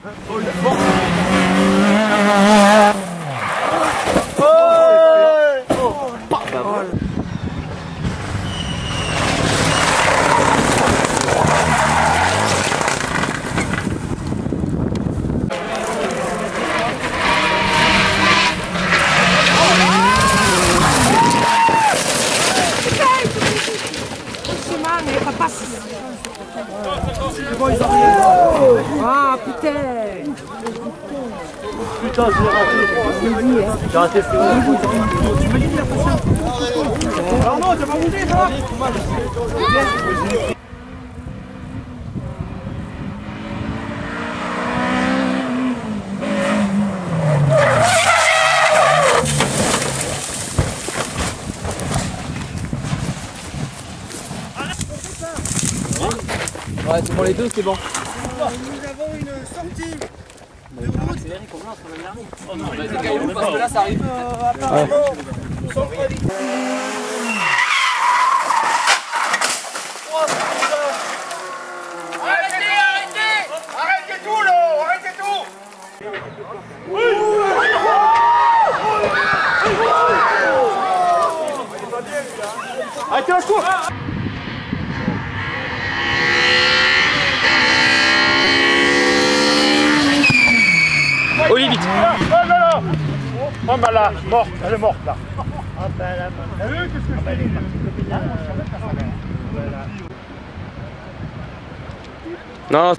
Ah putain! Putain, j'ai raté. J'ai raté, c'est bon. Tu me dis la passion. Alors non, t'as pas bougé, ça va? Ouais, c'est pour les deux, c'est bon. Nous avons une sortie de route. Oh non, bah, c'est parce que là, ça arrive. Apparemment, sans qualité. Arrêtez tout là! Arrêtez tout! Arrêtez, je cours! Ouhla vite. Oh non, non. Oh bah là, morte, elle est morte là. Ah bah là, t'as vu qu'est-ce que je fais? Non.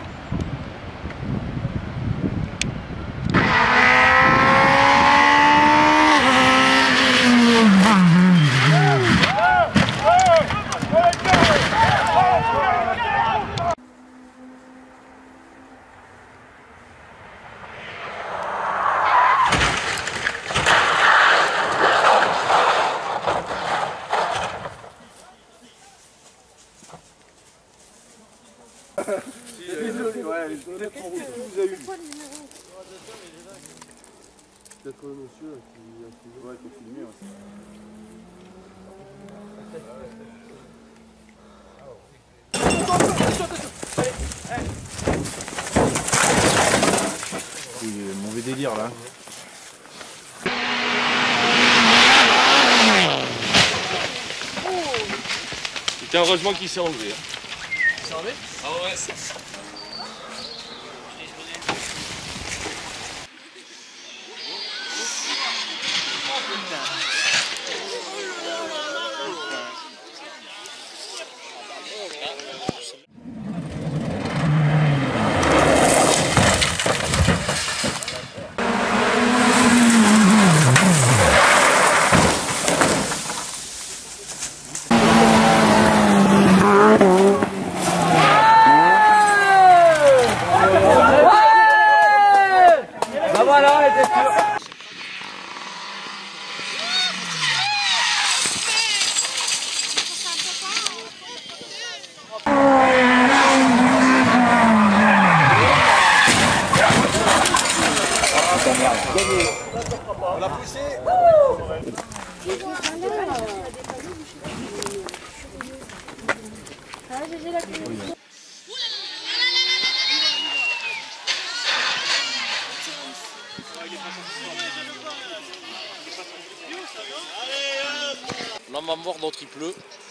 Désolé, ouais, peut-être qu'on vous a eu. Peut-être le monsieur qui a filmé aussi. Mauvais délire là. Putain, heureusement qu'il s'est enlevé. Il s'est enlevé? Ah ouais, c'est... On l'a poussé. L'homme va mordre dans triple.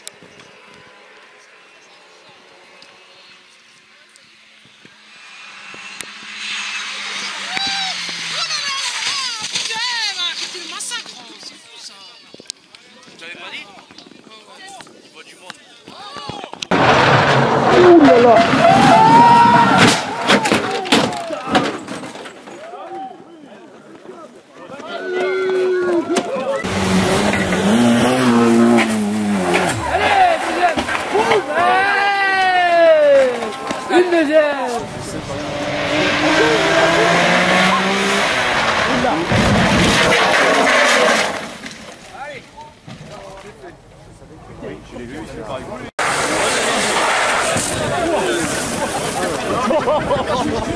J'avais pas dit? Il voit du monde. Ouh là là! Une deuxième. Je l'ai vu, c'est pareil.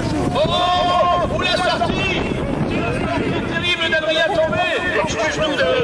Oh, vous la sortie! C'est terrible d'Adrien tombé! Excuse-nous de...